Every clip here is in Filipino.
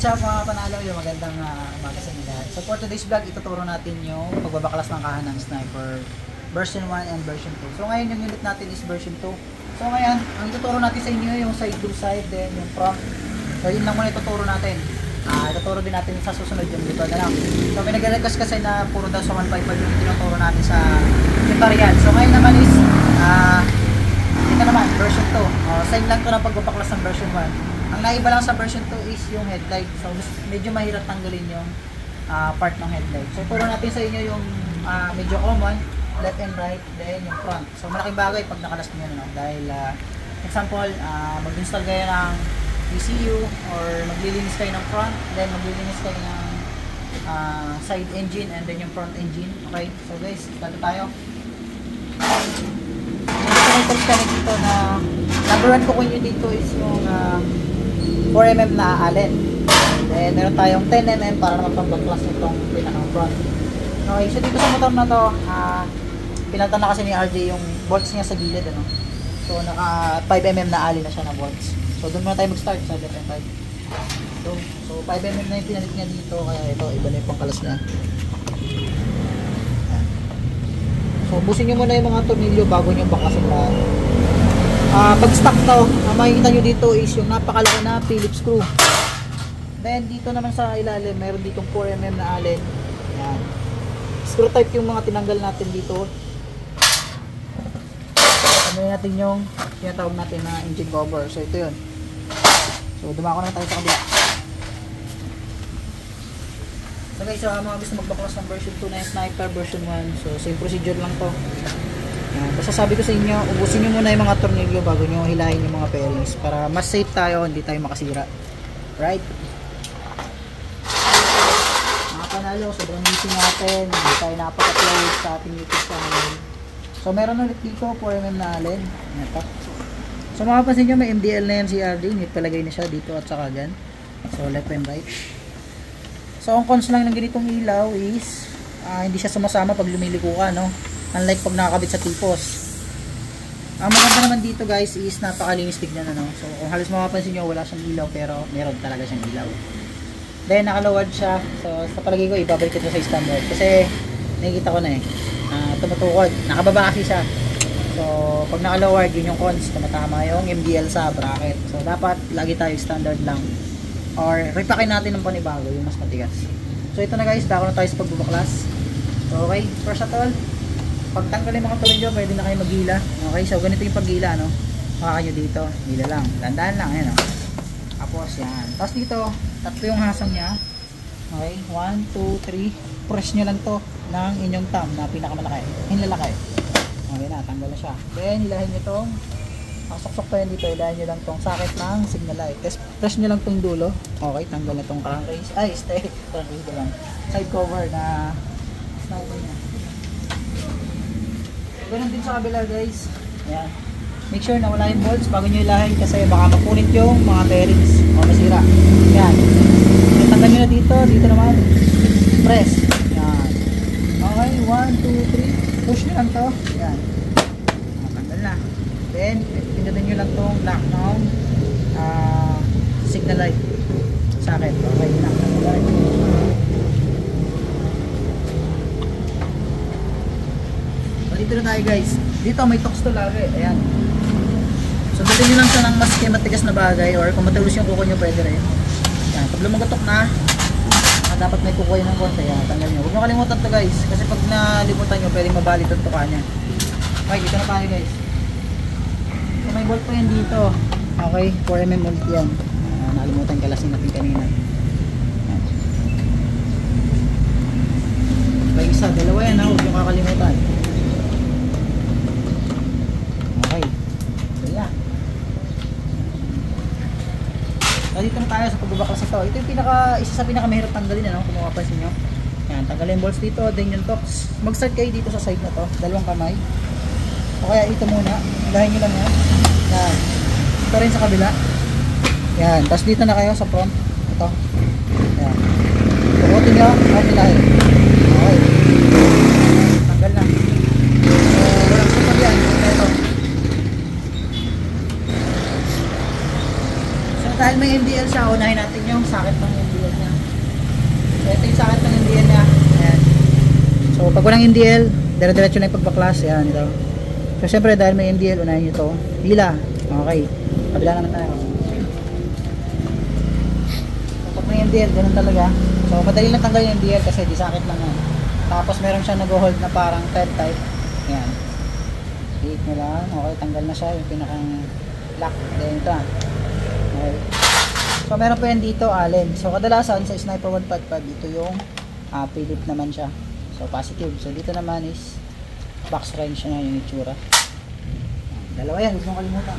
What's up mga panalo, yung magandang umaga sa inyo lahat. So for today's vlog, ituturo natin yung pagbabaklas ng kahan ng sniper version 1 and version 2. So ngayon yung unit natin is version 2. So ngayon, ang ituturo natin sa inyo yung side to side, then yung front. So yun lang muna ituturo natin. Ituturo din natin sa susunod yung likod na lang. So may nag-request kasi na puro daw sa 155 yung tinuturo natin sa tutorial. So ngayon naman is, ito naman, version 2. Same lang to na pagbabaklas ng version 1. Ang naiba lang sa version 2 is yung headlight. So medyo mahirap tanggalin yung part ng headlight. So turo natin sa inyo yung medyo common, left and right, then yung front. So malaking bagay pag nakalas nyo na, dahil example, mag-install kayo ng ECU or maglilinis kayo ng front, then maglilinis kayo ng side engine and then yung front engine. Okay, so guys, start tayo. Yung connectors dito na number 1 ko nyo dito is yung 4mm na Allen. Then meron tayong 10mm para naman pang-backlas nitong pinakang front. Okay, so dito sa motor na to, pinaltan na kasi ni RJ yung bolts niya sa gilid, ano. So naka 5mm na Allen na siya na bolts. So doon muna tayo mag-start sa left and right. So 5mm na yung pinalit niya dito, kaya ito iba na yung pangkalas niya. So busin nyo muna yung mga tornilyo bago nyo baklasin lahat. Pag stock to, makikita nyo dito is yung napakalaki na Phillips screw. Then dito naman sa ilalim, mayroon ditong 4mm na Allen. Yan. Screw type yung mga tinanggal natin dito. Ano natin yung tinatawag natin na engine cover. So ito yun. So dumako na tayo sa kabila. So guys, mga gusto magbaklas ng version 2 na yung sniper version 1. So same procedure lang to. Yan. Basta sabi ko sa inyo, ubusin nyo muna yung mga tornilyo bago nyo hilahin yung mga bearings para mas safe tayo, hindi tayo makasira. Right? Mga panalo, sobrang easy natin. Hindi tayo nakapag-upload sa ating YouTube channel. So meron ulit dito 4mm na Allen. Ito. So makapansin nyo, may MDL na yan si RD. May palagay na siya dito at saka dyan. So left and right. So ang cons lang ng ganitong ilaw is hindi siya sumasama pag lumiliko ka, no? Unlike pag nakakabit sa tipos. Ang maganda naman dito guys is napakalinis tignan, ano? So kung halos mapapansin nyo, wala siyang ilaw pero meron talaga siyang ilaw. Then nakalawad siya. So sa palagay ko ibabalik ito sa standard kasi nakikita ko na tumutukod. Nakababa kasi siya. So pag nakalawad, yun yung cons, tumatama yung MDL sa bracket. So dapat lagi tayo standard lang or ripakin natin ng panibago yung mas matigas. So ito na guys, dako na tayo sa pagbubaklas. So okay, first of all, pag tanggalin mga tornilyo, pwede na kayo maghila. Okay, so ganito yung paghila, no? Maka nyo dito, hila lang, dandaan lang, ayan, no? Tapos yan, tapos dito tatlo yung hasang nya. Okay, 1, 2, 3, press nyo lang to ng inyong thumb na pinakamalaki, hinlalaki. Okay na, tanggal na siya. Then hilahin nyo tong suksok pa yan dito, hilahin nyo lang tong socket ng signal light. Tapos press nyo lang tong dulo. Okay, tanggal na tong crankcase, ay stay, crankcase lang, side cover na sniper nya. Ganun din sa kabila guys. Ayan. Make sure na wala yung bolts bago nyo ilahin kasi baka mapunit yung mga bearings o masira. Ayan. Tanggal nyo na dito. Dito naman. Press. Ayan. Okay. 1, 2, 3. Push nyo lang to. Ayan. Tanggal na. Then, pinutin nyo lang tong lock ng signal light. Sa akin. Okay. Tanggal na. Dito na tayo guys. Dito may tox to lagi. Ayan. So dito nyo lang siya ng mas matigas na bagay or kung matulos yung kuko nyo pwede rin. Ayan. Pag lumagotok na, dapat may kuko yun ng konti. Ayan. Tanggal nyo. Huwag nyo kalimutan to guys. Kasi pag nalimutan nyo, pwedeng mabalit ang tuka nya. Okay, dito na tayo guys. So may bolt pa yan dito. Okay, 4mm bolt yan. Nalimutan kalasin natin kanina. Ayan. May isa, dalawa yan ha. Huwag nyo kakalimutan. Dito na tayo sa pagbabaklas ito. Ito yung isa sa pinakamahirap tanggalin, ano, kung mapapansin nyo. Yan, tanggalin yung bolts dito, then yung tox. Mag-start kayo dito sa side na to, dalawang kamay. O kaya ito muna, hilahin nyo lang yan. Yan. Ito rin sa kabila. Yan, tapos dito na kayo sa front. Ito. Yan. Pukutin nyo, at hilahin. Okay. Tanggal na. So, walang supag yan. Ito. Dahil may MDL siya, unahin natin yung socket ng MDL. So, ito yung sakit ng MDL niya. Ayan. So, pag walang MDL, dire-diretso na yung pagbaklas. Ayan, ito. So, syempre, dahil may MDL, unahin nyo ito. Hila. Okay. Kabila naman tayo. So, pag may MDL, ganun talaga. So, madali lang tanggal yung MDL kasi di sakit lang yan. Tapos, meron siya nag-hold na parang thread type. Ayan. Hit nyo lang. Okay, tanggal na siya. Yung pinakang lock. Then, ito. Okay. So, meron po yan dito, Allen. So, kadalasan sa Sniper 155, dito yung Philip naman siya. So, positive. So, dito naman is box wrench na yung itsura. Dalawa yan, huwag mong kalimutan.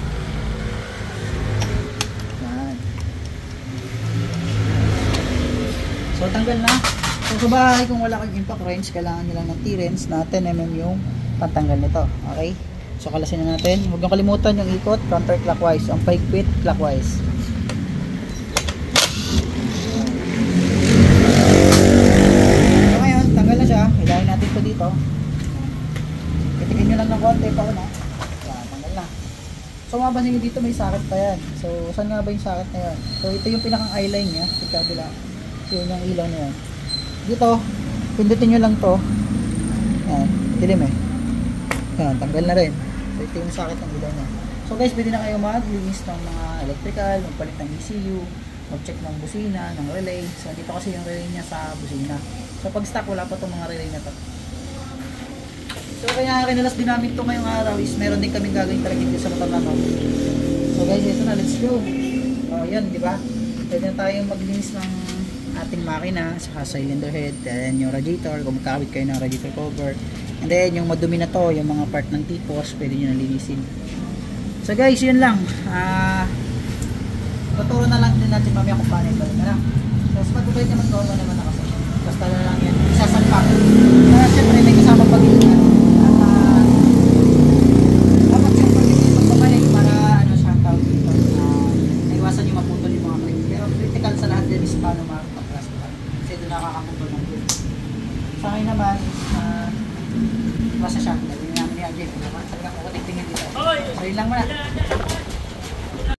Yan. So, tanggal na. So, sa bahay, kung wala kang impact wrench, kailangan nyo lang ng T-wrench na 10mm yung pantanggal nito. Okay? So, kalasin na natin. Huwag mong kalimutan yung ikot, counterclockwise. Ang paigpit, clockwise. So, ngayon, tanggal na siya. Hilahin natin ito dito. Itikin nyo lang ng konti pa una. Yan, tanggal na. So, mapapansin nyo dito may sakit pa yan. So, saan nga ba yung sakit na yan? So, ito yung pinakang eyeline niya. Tigkabila. So, yun yung ilaw na yan. Dito, pindutin nyo lang to. Yan, dilim eh. Yan, tanggal na rin. So, ito yung sakit ng ilaw niya. So, guys, pwede na kayo maglinis ng mga electrical, magpalit ng ECU, mag-check ng busina, ng relay. So, dito kasi yung relay niya sa busina. So, pag stock, wala pa itong mga relay na to. So, kaya kinalas din namin ito ngayong araw is meron din kaming gagawin talaga dito sa Cotabato. So, guys, ito na, let's go. O, yan, di ba? Pwede na tayong maglinis ng ating makina, saka cylinder head, then yung radiator, kung magkakabit kayo ng radiator cover, and then yung madumi na to, yung mga part ng tipos, pwede nyo nalinisin. So guys, yun lang. Tuturo na lang din natin mamaya kung paano ito. So pag-update naman ko, naman ako. Basta na lang yan, isasalpak. Kaya syempre may kasama pag-iingat. At dapat syempre yung pagbabalik para ano siya tawag dito, naiwasan yung maputol yung mga clip. Pero critical sa lahat din is paano makapag-class pa. Kasi doon nakakaputol ng clip. Sa akin naman, basta siya. Dali namin ni Ajay. Talagang kukutik tingin dito. So yun lang muna.